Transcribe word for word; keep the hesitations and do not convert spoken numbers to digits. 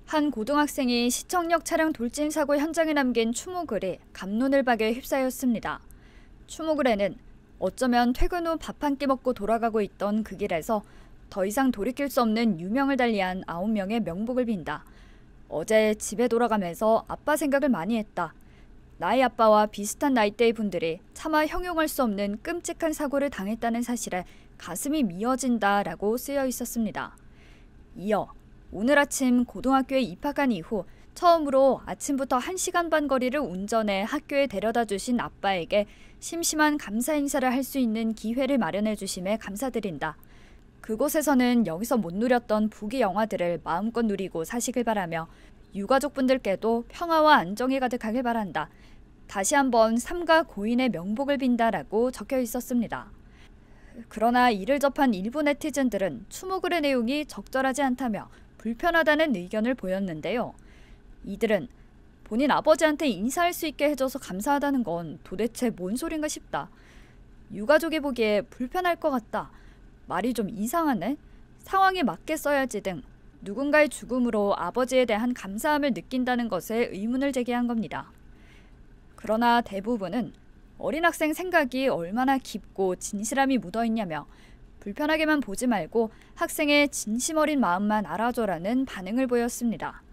한 고등학생이 시청역 차량 돌진 사고 현장에 남긴 추모글이 갑론을박에 휩싸였습니다. 추모글에는 어쩌면 퇴근 후 밥 한 끼 먹고 돌아가고 있던 그 길에서 더 이상 돌이킬 수 없는 유명을 달리한 아홉 명의 명복을 빈다. 어제 집에 돌아가면서 아빠 생각을 많이 했다. 나의 아빠와 비슷한 나이대의 분들이 차마 형용할 수 없는 끔찍한 사고를 당했다는 사실에 가슴이 미어진다라고 쓰여 있었습니다. 이어 오늘 아침 고등학교에 입학한 이후 처음으로 아침부터 한 시간 반 거리를 운전해 학교에 데려다 주신 아빠에게 심심한 감사 인사를 할 수 있는 기회를 마련해 주심에 감사드린다. 그곳에서는 여기서 못 누렸던 부귀 영화들을 마음껏 누리고 사시길 바라며 유가족분들께도 평화와 안정이 가득하길 바란다. 다시 한번 삼가 고인의 명복을 빈다라고 적혀 있었습니다. 그러나 이를 접한 일부 네티즌들은 추모글의 내용이 적절하지 않다며 불편하다는 의견을 보였는데요. 이들은 본인 아버지한테 인사할 수 있게 해줘서 감사하다는 건 도대체 뭔 소린가 싶다. 유가족이 보기에 불편할 것 같다. 말이 좀 이상하네. 상황에 맞게 써야지 등 누군가의 죽음으로 아버지에 대한 감사함을 느낀다는 것에 의문을 제기한 겁니다. 그러나 대부분은 어린 학생 생각이 얼마나 깊고 진실함이 묻어있냐며 불편하게만 보지 말고 학생의 진심 어린 마음만 알아줘라는 반응을 보였습니다.